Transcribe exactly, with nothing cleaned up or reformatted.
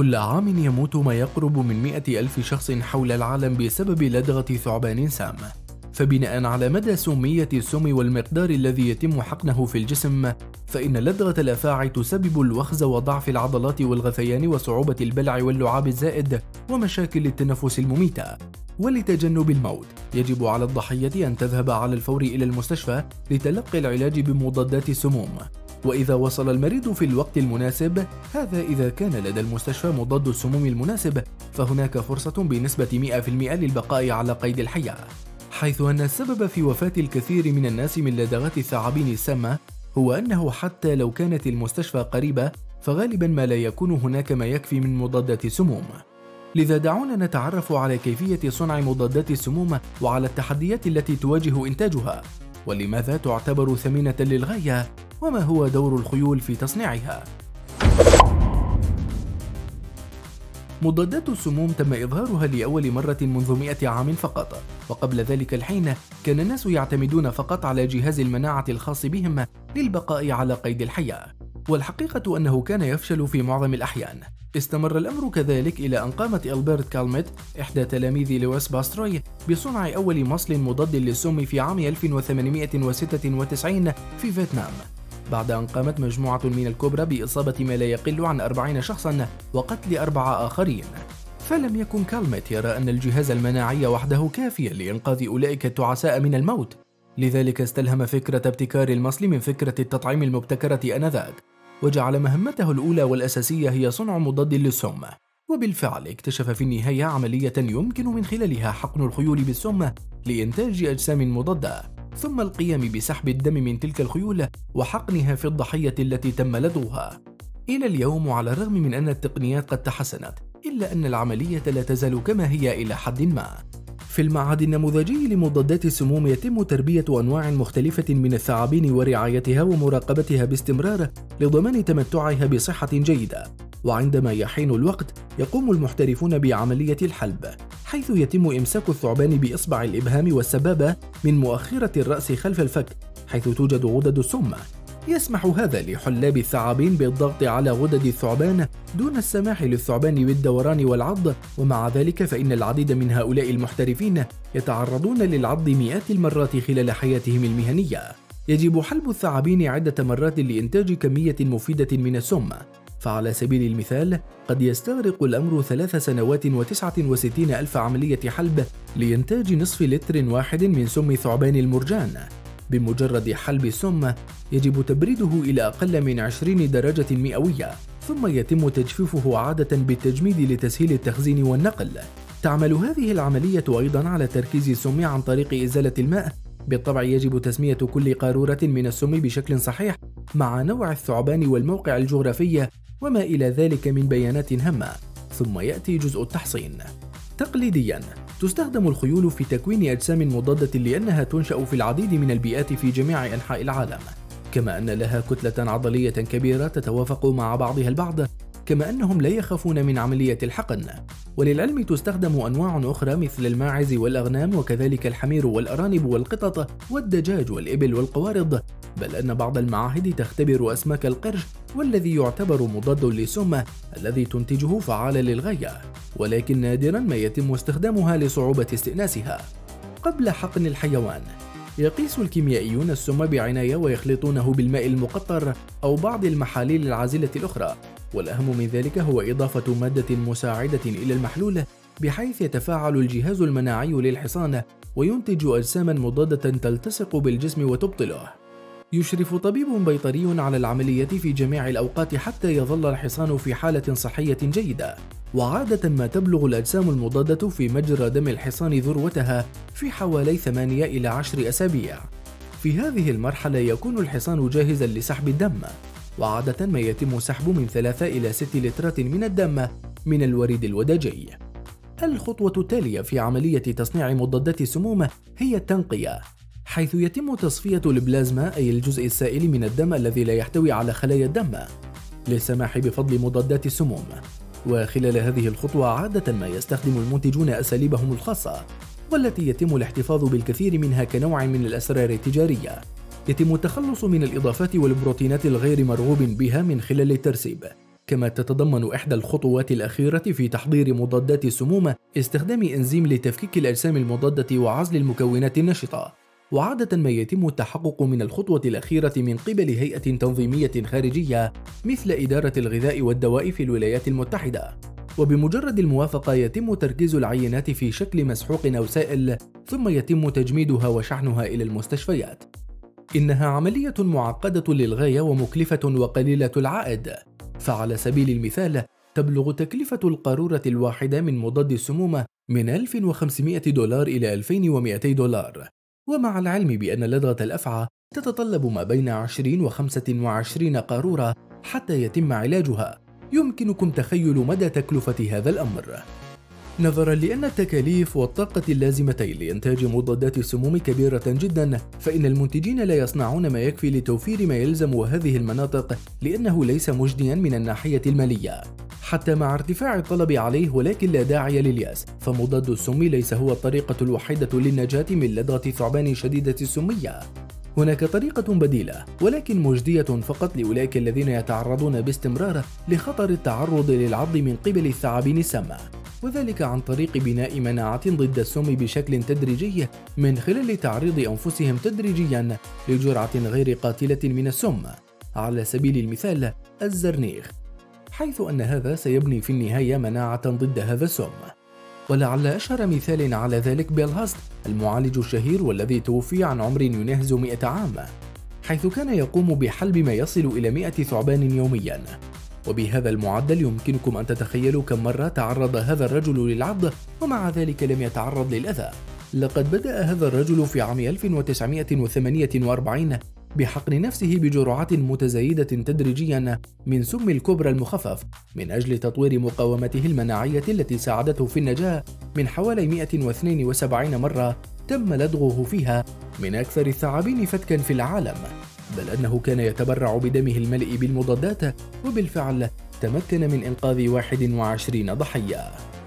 كل عام يموت ما يقرب من مئة ألف شخص حول العالم بسبب لدغة ثعبان سام. فبناء على مدى سمية السم والمقدار الذي يتم حقنه في الجسم، فإن لدغة الأفاعي تسبب الوخز وضعف العضلات والغثيان وصعوبة البلع واللعاب الزائد ومشاكل التنفس المميتة. ولتجنب الموت يجب على الضحية أن تذهب على الفور إلى المستشفى لتلقي العلاج بمضادات السموم، وإذا وصل المريض في الوقت المناسب، هذا إذا كان لدى المستشفى مضاد السموم المناسب، فهناك فرصة بنسبة مئة بالمئة للبقاء على قيد الحياة. حيث أن السبب في وفاة الكثير من الناس من لدغات الثعابين السامة هو أنه حتى لو كانت المستشفى قريبة، فغالبا ما لا يكون هناك ما يكفي من مضادات السموم. لذا دعونا نتعرف على كيفية صنع مضادات السموم وعلى التحديات التي تواجه إنتاجها، ولماذا تعتبر ثمينة للغاية، وما هو دور الخيول في تصنيعها. مضادات السموم تم إظهارها لأول مرة منذ مئة عام فقط، وقبل ذلك الحين كان الناس يعتمدون فقط على جهاز المناعة الخاص بهم للبقاء على قيد الحياة، والحقيقة أنه كان يفشل في معظم الأحيان. استمر الأمر كذلك إلى أن قامت ألبرت كالميت إحدى تلاميذ لويس باستروي بصنع أول مصل مضاد للسم في عام ألف وثمانمئة وستة وتسعين في فيتنام، بعد أن قامت مجموعة من الكبرى بإصابة ما لا يقل عن أربعين شخصا وقتل أربعة آخرين. فلم يكن كالميت يرى أن الجهاز المناعي وحده كافيا لإنقاذ أولئك التعساء من الموت، لذلك استلهم فكرة ابتكار المصل من فكرة التطعيم المبتكرة آنذاك، وجعل مهمته الأولى والأساسية هي صنع مضاد للسم. وبالفعل اكتشف في النهاية عملية يمكن من خلالها حقن الخيول بالسم لإنتاج أجسام مضادة، ثم القيام بسحب الدم من تلك الخيول وحقنها في الضحية التي تم لدغها. إلى اليوم وعلى الرغم من أن التقنيات قد تحسنت، إلا أن العملية لا تزال كما هي إلى حد ما. في المعهد النموذجي لمضادات السموم يتم تربية أنواع مختلفة من الثعابين ورعايتها ومراقبتها باستمرار لضمان تمتعها بصحة جيدة، وعندما يحين الوقت يقوم المحترفون بعملية الحلب، حيث يتم إمساك الثعبان بإصبع الإبهام والسبابة من مؤخرة الرأس خلف الفك، حيث توجد غدد السم. يسمح هذا لحلاب الثعابين بالضغط على غدد الثعبان دون السماح للثعبان بالدوران والعض، ومع ذلك فإن العديد من هؤلاء المحترفين يتعرضون للعض مئات المرات خلال حياتهم المهنية. يجب حلب الثعابين عدة مرات لإنتاج كمية مفيدة من السم، فعلى سبيل المثال قد يستغرق الأمر ثلاث سنوات وتسعة وستين ألف عملية حلب لإنتاج نصف لتر واحد من سم ثعبان المرجان. بمجرد حلب السم يجب تبريده إلى أقل من عشرين درجة مئوية، ثم يتم تجفيفه عادة بالتجميد لتسهيل التخزين والنقل. تعمل هذه العملية أيضا على تركيز السم عن طريق إزالة الماء. بالطبع يجب تسمية كل قارورة من السم بشكل صحيح مع نوع الثعبان والموقع الجغرافي وما إلى ذلك من بيانات هامة، ثم يأتي جزء التحصين. تقليديا تستخدم الخيول في تكوين أجسام مضادة لأنها تنشأ في العديد من البيئات في جميع أنحاء العالم، كما أن لها كتلة عضلية كبيرة تتوافق مع بعضها البعض، كما أنهم لا يخافون من عملية الحقن. وللعلم تستخدم أنواع أخرى مثل الماعز والأغنام، وكذلك الحمير والأرانب والقطط والدجاج والإبل والقوارض، بل أن بعض المعاهد تختبر أسماك القرش، والذي يعتبر مضاد للسم الذي تنتجه فعال للغاية، ولكن نادرا ما يتم استخدامها لصعوبة استئناسها. قبل حقن الحيوان يقيس الكيميائيون السم بعناية ويخلطونه بالماء المقطر أو بعض المحاليل العازلة الأخرى، والأهم من ذلك هو إضافة مادة مساعدة إلى المحلول بحيث يتفاعل الجهاز المناعي للحصان وينتج أجساما مضادة تلتصق بالجسم وتبطله. يشرف طبيب بيطري على العملية في جميع الأوقات حتى يظل الحصان في حالة صحية جيدة، وعادة ما تبلغ الأجسام المضادة في مجرى دم الحصان ذروتها في حوالي ثمانية إلى عشر أسابيع. في هذه المرحلة يكون الحصان جاهزا لسحب الدم، وعادة ما يتم سحب من ثلاثة إلى ستة لترات من الدم من الوريد الوداجي. الخطوة التالية في عملية تصنيع مضادات السموم هي التنقية، حيث يتم تصفية البلازما أي الجزء السائل من الدم الذي لا يحتوي على خلايا الدم للسماح بفضل مضادات السموم. وخلال هذه الخطوة عادة ما يستخدم المنتجون أساليبهم الخاصة، والتي يتم الاحتفاظ بالكثير منها كنوع من الأسرار التجارية. يتم التخلص من الإضافات والبروتينات الغير مرغوب بها من خلال الترسيب، كما تتضمن إحدى الخطوات الأخيرة في تحضير مضادات السموم استخدام إنزيم لتفكيك الأجسام المضادة وعزل المكونات النشطة، وعادة ما يتم التحقق من الخطوة الأخيرة من قبل هيئة تنظيمية خارجية مثل إدارة الغذاء والدواء في الولايات المتحدة. وبمجرد الموافقة يتم تركيز العينات في شكل مسحوق أو سائل، ثم يتم تجميدها وشحنها إلى المستشفيات. إنها عملية معقدة للغاية ومكلفة وقليلة العائد، فعلى سبيل المثال تبلغ تكلفة القارورة الواحدة من مضاد السموم من ألف وخمسمائة دولار إلى ألفين ومئتي دولار، ومع العلم بأن لدغة الأفعى تتطلب ما بين عشرين وخمسة وعشرين قارورة حتى يتم علاجها، يمكنكم تخيل مدى تكلفة هذا الأمر. نظرا لأن التكاليف والطاقة اللازمتين لإنتاج مضادات السموم كبيرة جدا، فإن المنتجين لا يصنعون ما يكفي لتوفير ما يلزم هذه المناطق، لأنه ليس مجديا من الناحية المالية حتى مع ارتفاع الطلب عليه. ولكن لا داعي لليأس، فمضاد السم ليس هو الطريقة الوحيدة للنجاة من لدغة ثعبان شديدة السمية. هناك طريقة بديلة ولكن مجدية فقط لأولئك الذين يتعرضون باستمرار لخطر التعرض للعض من قبل الثعابين السامة، وذلك عن طريق بناء مناعة ضد السم بشكل تدريجي من خلال تعريض أنفسهم تدريجيا لجرعة غير قاتلة من السم، على سبيل المثال الزرنيخ، حيث أن هذا سيبني في النهاية مناعة ضد هذا السم. ولعل أشهر مثال على ذلك بيل هاست، المعالج الشهير والذي توفي عن عمر يناهز مئة عام، حيث كان يقوم بحلب ما يصل إلى مئة ثعبان يوميا. وبهذا المعدل يمكنكم أن تتخيلوا كم مرة تعرض هذا الرجل للعض ومع ذلك لم يتعرض للأذى. لقد بدأ هذا الرجل في عام ألف وتسعمائة وثمانية وأربعين بحقن نفسه بجرعات متزايدة تدريجيا من سم الكوبرا المخفف من أجل تطوير مقاومته المناعية التي ساعدته في النجاة من حوالي مئة واثنين وسبعين مرة تم لدغه فيها من أكثر الثعابين فتكا في العالم، بل أنه كان يتبرع بدمه المليء بالمضادات، وبالفعل تمكن من إنقاذ واحد وعشرين ضحية.